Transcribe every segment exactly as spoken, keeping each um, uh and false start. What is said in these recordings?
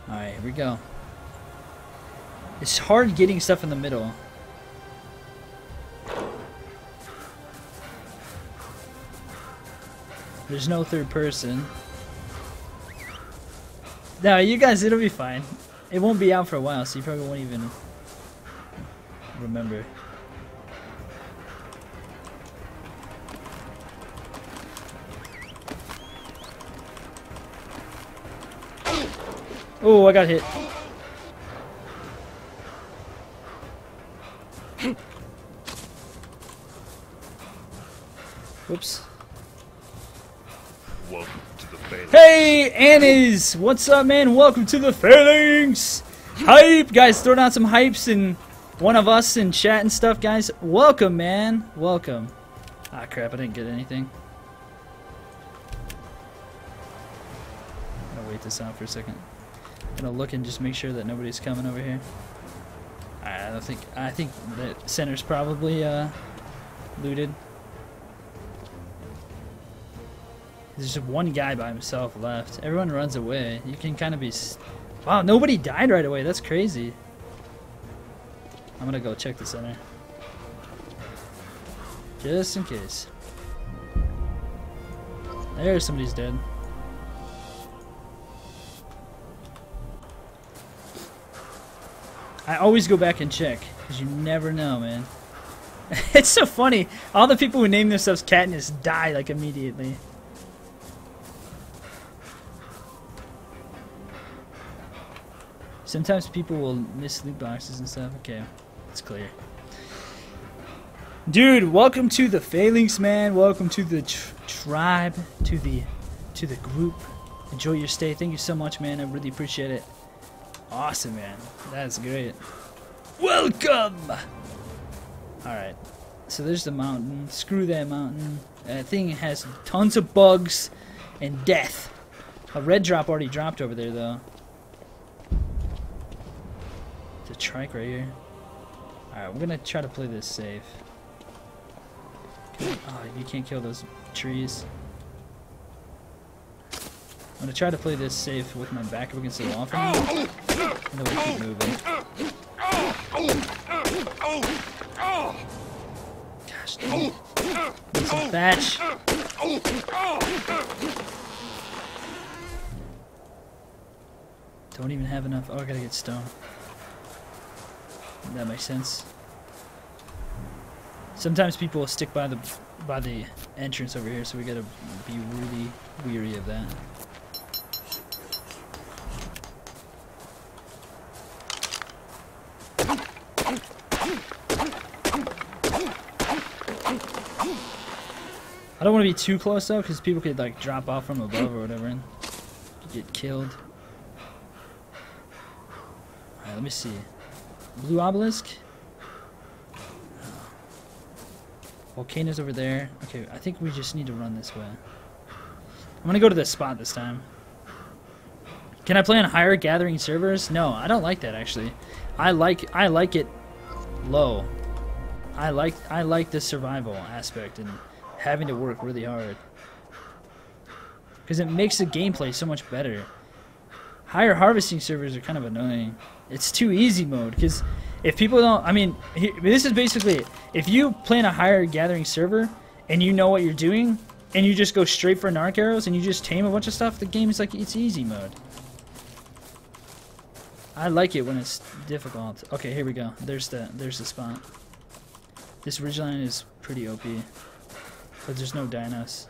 Alright, here we go. It's hard getting stuff in the middle. There's no third person. No, you guys, it'll be fine. It won't be out for a while, so you probably won't even remember. Oh, I got hit. Whoops. Welcome to the Phalanx. Hey, Annies! What's up, man? Welcome to the Phalanx! Hype! Guys, throw down some hypes and one of us in chat and stuff, guys. Welcome, man. Welcome. Ah, crap, I didn't get anything. I'm gonna wait this out for a second. I'm gonna look and just make sure that nobody's coming over here. I don't think, I think the center's probably uh, looted. There's just one guy by himself left. Everyone runs away. You can kind of be... Wow, nobody died right away. That's crazy. I'm gonna go check the center. Just in case. There, somebody's dead. I always go back and check, because you never know, man. It's so funny. All the people who name themselves Katniss die, like, immediately. Sometimes people will miss loot boxes and stuff. Okay, it's clear. Dude, welcome to the Phalanx, man. Welcome to the tr tribe, to the to the group. Enjoy your stay. Thank you so much, man. I really appreciate it. Awesome, man. That's great. Welcome. All right. So there's the mountain. Screw that mountain. That thing has tons of bugs and death. A red drop already dropped over there, though. The trike right here. Alright, we're gonna try to play this safe. Oh, you can't kill those trees. I'm gonna try to play this safe with my back up against the wall for now. And then we'll keep moving. Gosh dang it. Need some thatch. Don't even have enough. Oh, I gotta get stone. That makes sense. Sometimes people will stick by the by the entrance over here, so we gotta be really weary of that. I don't want to be too close though, because people could like drop off from above or whatever and get killed. Alright, let me see. Blue obelisk. Volcanoes over there. Okay, I think we just need to run this way. I'm gonna go to this spot this time. Can I play on higher gathering servers? No, I don't like that actually. I like I like it low. I like I like the survival aspect and having to work really hard. Because it makes the gameplay so much better. Higher harvesting servers are kind of annoying. It's too easy mode, because if people don't, I mean, he, this is basically it. If you play in a higher gathering server, and you know what you're doing, and you just go straight for narc arrows, and you just tame a bunch of stuff, the game is like, it's easy mode. I like it when it's difficult. Okay, here we go. There's the, there's the spot. This ridgeline is pretty O P, but there's no dinos.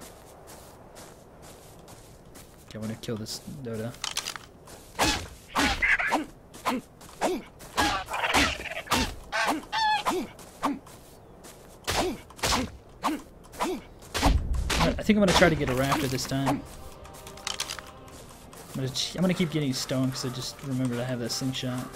Okay, I'm gonna kill this Dota. I think I'm gonna try to get a raptor this time. I'm gonna, I'm gonna keep getting stone because I just remembered I have that slingshot.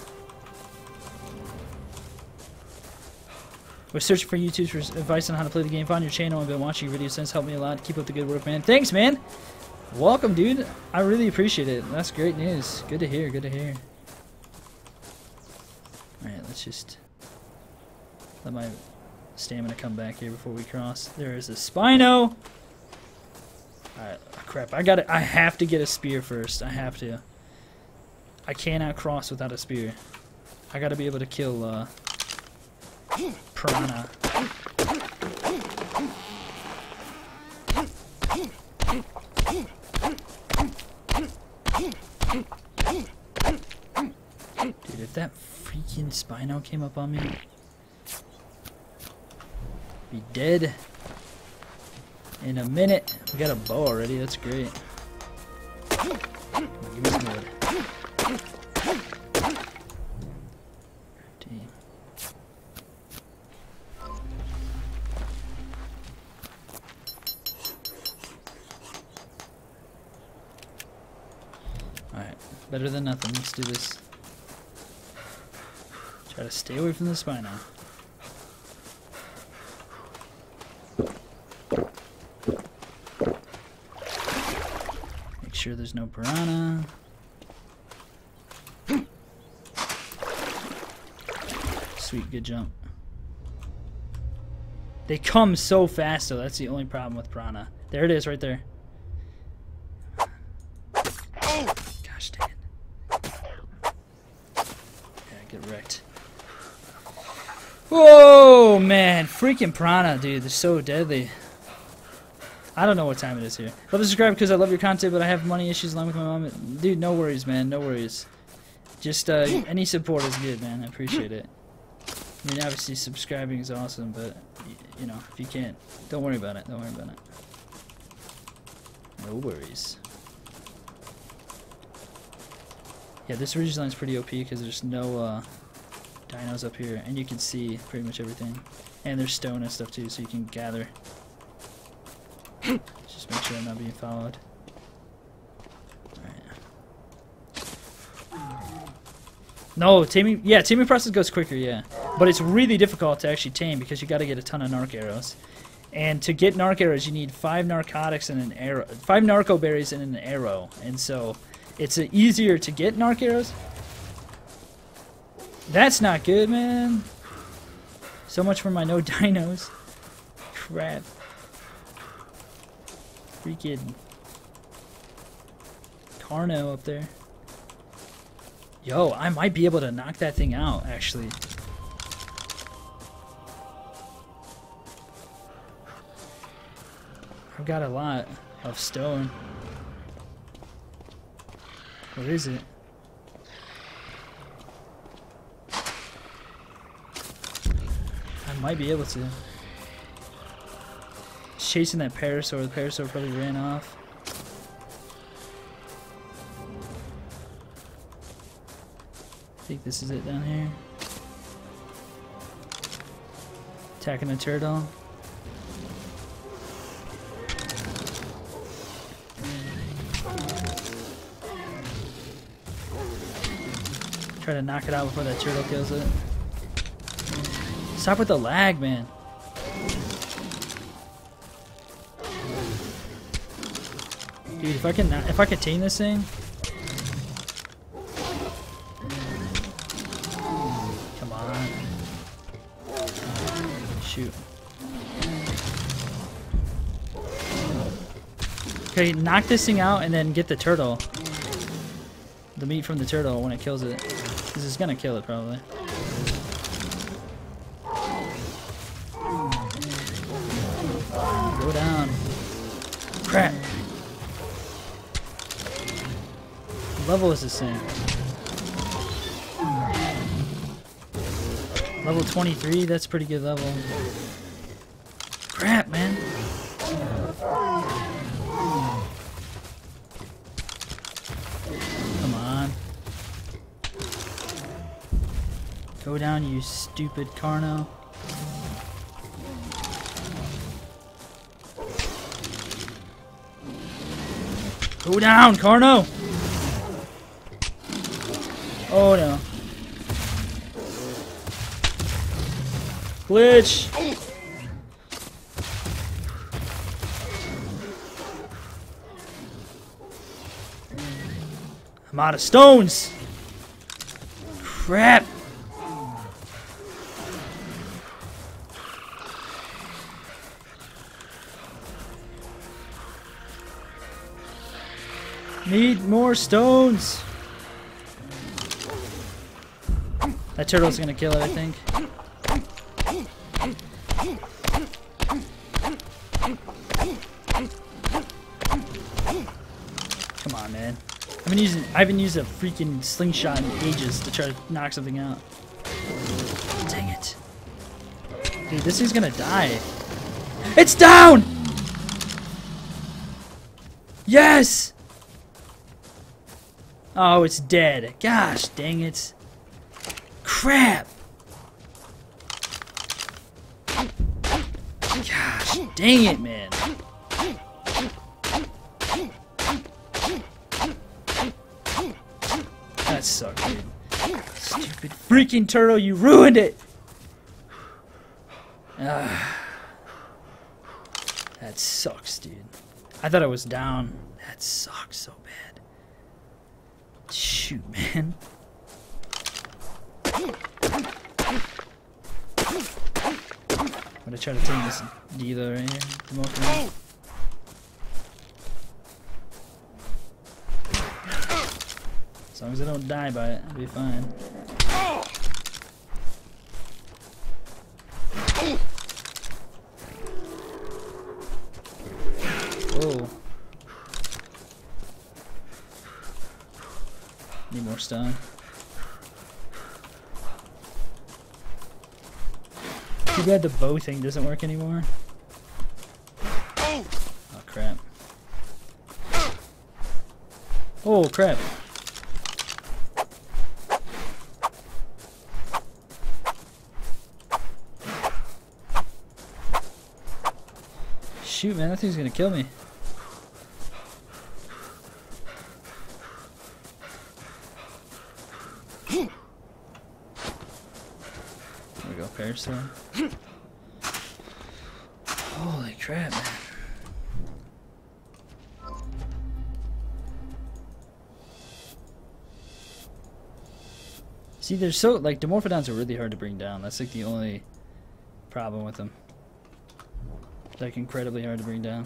We're searching for YouTube for advice on how to play the game. Found your channel and been watching your videos since. Helped me a lot. Keep up the good work, man. Thanks, man. Welcome, dude. I really appreciate it. That's great news. Good to hear. Good to hear. All right, let's just let my stamina come back here before we cross. There is a Spino. Alright, crap, I gotta, I have to get a spear first. I have to. I cannot cross without a spear. I gotta be able to kill uh, piranha. Dude, if that freaking Spino came up on me, I'd be dead in a minute. We got a bow already, that's great. Come on, give me some wood. Damn. Alright, better than nothing. Let's do this. Try to stay away from the Spino. Make sure there's no piranha. Sweet, good jump. They come so fast though, that's the only problem with piranha. There it is right there. Gosh dang it. Yeah, get wrecked. Whoa, man. Freaking piranha, dude. They're so deadly. I don't know what time it is here. Love to subscribe because I love your content, but I have money issues along with my mom. Dude, no worries, man. No worries. Just uh, any support is good, man. I appreciate it. I mean, obviously, subscribing is awesome, but, you know, if you can't, don't worry about it. Don't worry about it. No worries. Yeah, this ridge line is pretty O P because there's no uh, dinos up here, and you can see pretty much everything. And there's stone and stuff, too, so you can gather. Just make sure I'm not being followed. Alright. No, taming, yeah, taming process goes quicker, yeah. But it's really difficult to actually tame because you got to get a ton of narc arrows. And to get narc arrows, you need five narcotics and an arrow, five narco berries and an arrow. And so it's uh, easier to get narc arrows. That's not good, man. So much for my no dinos. Crap. Freaking Carno up there. Yo, I might be able to knock that thing out, actually. I've got a lot of stone. What is it? I might be able to. It's chasing that parasaur. The parasaur probably ran off. I think this is it down here. Attacking the turtle. Try to knock it out before that turtle kills it. Stop with the lag, man. Dude, if I can, if I can tame this thing. Come on. Shoot. Okay, knock this thing out and then get the turtle. The meat from the turtle when it kills it. This is gonna kill it probably. Go down. Crap. What level is this thing? Level twenty-three? That's pretty good level. Crap, man. Come on. Go down, you stupid Carno. Go down, Carno! Oh no. Glitch! I'm out of stones! Crap! Need more stones! That turtle's gonna kill it, I think. Come on, man. I've been using I haven't used a freaking slingshot in ages to try to knock something out. Dang it. Dude, this thing's gonna die. It's down! Yes! Oh, it's dead. Gosh, dang it. Crap! Gosh, dang it, man. That sucked, dude. Stupid freaking turtle, you ruined it! Ah. That sucks, dude. I thought I was down. That sucks so bad. Shoot, man. I'm gonna try to take this dealer right here. Come on, come on. As long as I don't die by it, I'll be fine. Whoa. Need more stone. Too bad the bow thing doesn't work anymore. Oh crap. Oh crap. Shoot, man, that thing's gonna kill me. There we go, Parastorm. Holy crap, man. See, they're so, like, Dimorphodons are really hard to bring down. That's, like, the only problem with them. Like, incredibly hard to bring down.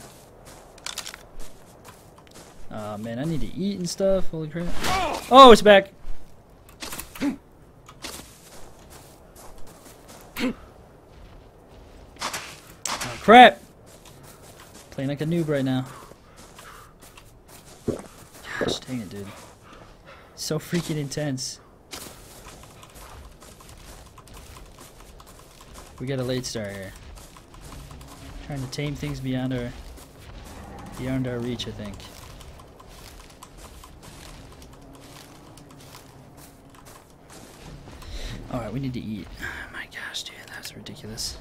Oh, man, I need to eat and stuff. Holy crap. Oh, it's back! Oh, crap! Playing like a noob right now. Gosh, dang it, dude. So freaking intense. We got a late start here. Trying to tame things beyond our beyond our reach, I think. Alright, we need to eat. Oh my gosh, dude, that's ridiculous.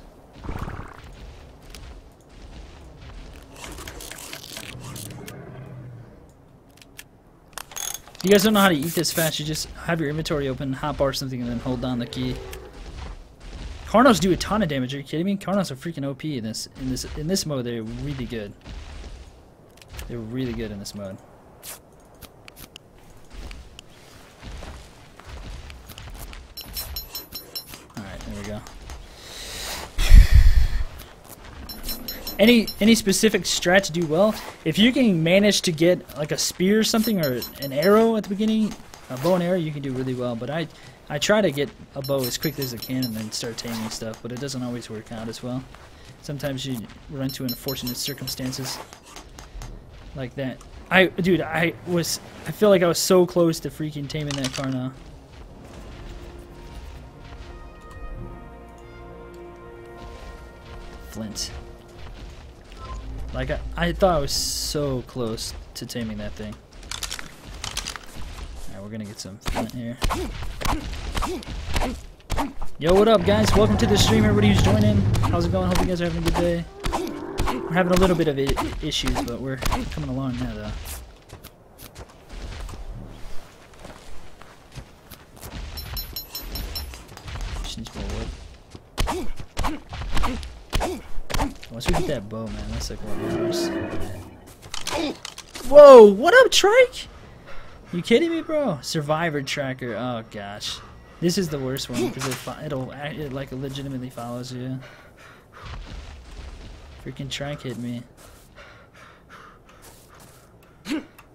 If you guys don't know how to eat this fast, you just have your inventory open, hotbar something, and then hold down the key. Carnos do a ton of damage. Are you kidding me? Carnos are freaking O P in this in this in this mode. They're really good. They're really good in this mode. All right, there we go. Any any specific strat to do well? If you can manage to get like a spear or something or an arrow at the beginning, a bow and arrow, you can do really well. But I. I try to get a bow as quickly as I can and then start taming stuff, but it doesn't always work out as well. Sometimes you run into unfortunate circumstances like that. I, dude, I was, I feel like I was so close to freaking taming that car now. Flint. Like, I, I thought I was so close to taming that thing. Alright, we're gonna get some flint here. Yo, what up, guys? Welcome to the stream, everybody who's joining. How's it going? Hope you guys are having a good day. We're having a little bit of I issues, but we're coming along now, though. Just needs more wood. Once we get that bow, man, that's like one of ours. Whoa! What up, Trike? You kidding me, bro? Survivor tracker. Oh gosh, this is the worst one because it it'll it like legitimately follows you. Freaking Trike hit me.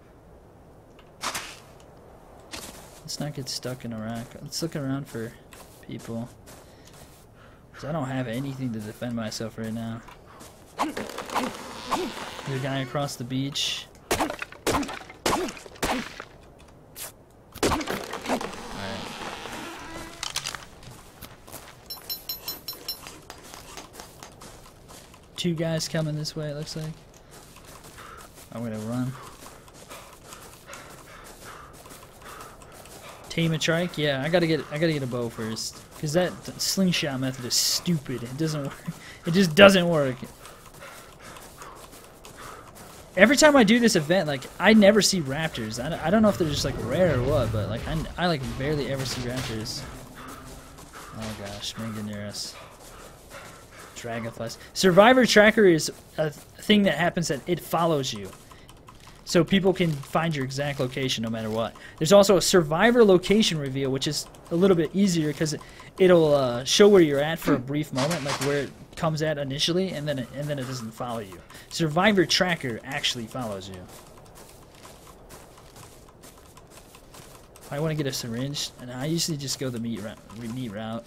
Let's not get stuck in a rock. Let's look around for people. Because I don't have anything to defend myself right now. There's a guy across the beach. Alright. Two guys coming this way, it looks like. I'm gonna run. Tame a trike? Yeah, I gotta get I gotta get a bow first. Cause that slingshot method is stupid. It doesn't work. It just doesn't work. Every time I do this event, like, I never see raptors. I, I don't know if they're just, like, rare or what, but, like, I, I like, barely ever see raptors. Oh, gosh. Man, get near us. Dragonflies. Survivor Tracker is a thing that happens that it follows you. So people can find your exact location no matter what. There's also a Survivor Location Reveal, which is a little bit easier because it, it'll uh, show where you're at for a brief moment, like where it comes at initially, and then it, and then it doesn't follow you. Survivor Tracker actually follows you. I want to get a syringe, and I usually just go the meat route. Meat route.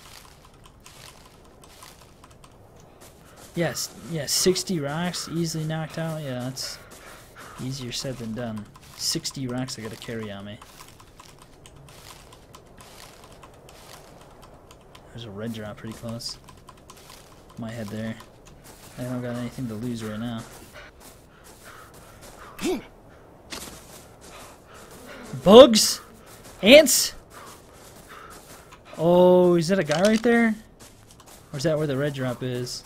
Yes, yeah, sixty rocks, easily knocked out. Yeah, that's easier said than done. sixty rocks I gotta carry on me. There's a red drop pretty close. Might head there. I don't got anything to lose right now. Bugs? Ants? Oh, is that a guy right there? Or is that where the red drop is?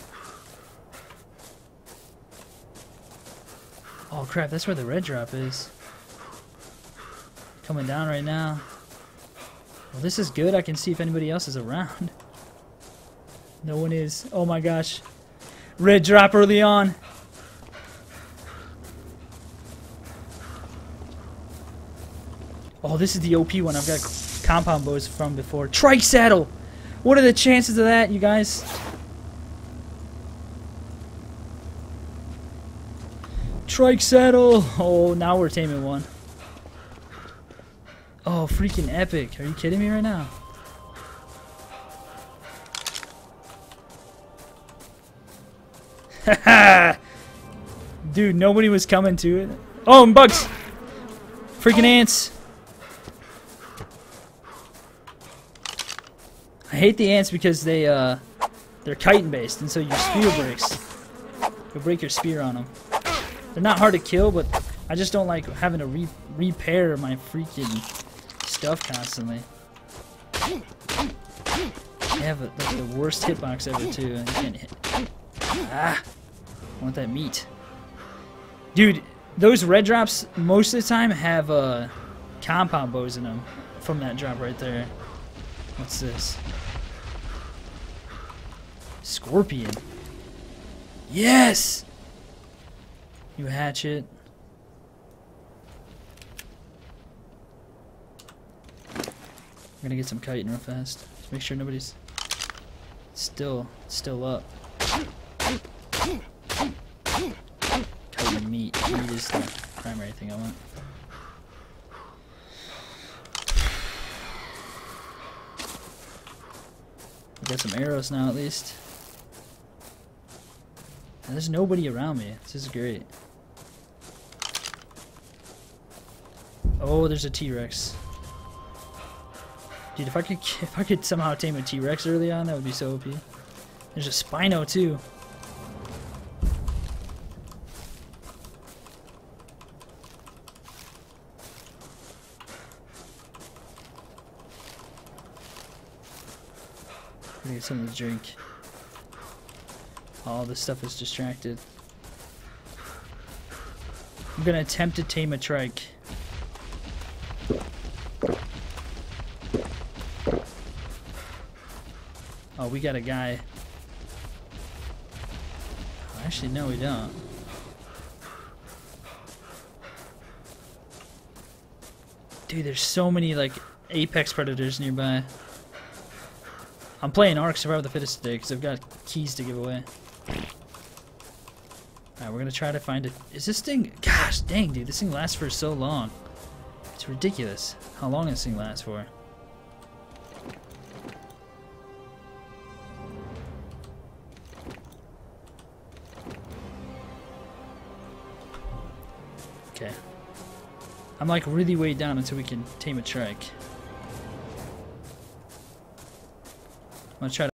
Oh crap, that's where the red drop is. Coming down right now. Well, this is good. I can see if anybody else is around. No one is. Oh my gosh. Red drop early on. Oh, this is the O P one I've got compound bows from before. Trike saddle! What are the chances of that, you guys? Trike saddle! Oh, now we're taming one. Oh, freaking epic. Are you kidding me right now? Haha! Dude, nobody was coming to it. Oh, and bugs! Freaking ants! I hate the ants because they, uh, they're chitin based, and so your spear breaks. You'll break your spear on them. They're not hard to kill, but I just don't like having to re repair my freaking stuff constantly. They have a, like, the worst hitbox ever, too. And you can't hit. Ah! I want that meat. Dude, those red drops, most of the time, have uh, compound bows in them from that drop right there. What's this? Scorpion. Yes! You hatchet. I'm gonna get some chitin real fast. Just make sure nobody's still still up. Chitin meat. Meat is the primary thing I want. I got some arrows now at least. And there's nobody around me. This is great. Oh, there's a T-Rex. Dude, if I could if I could somehow tame a T-Rex early on, that would be so O P. There's a Spino too. I'm gonna get something to drink. All this stuff is distracted. I'm gonna attempt to tame a trike. Oh, we got a guy. Actually, no, we don't. Dude, there's so many, like, apex predators nearby. I'm playing ARK Survival the Fittest today because I've got keys to give away. Alright, we're gonna try to find it. Is this thing... Gosh, dang, dude, this thing lasts for so long. It's ridiculous how long this thing lasts for. Okay. I'm like really way down until we can tame a trike. I'm gonna try to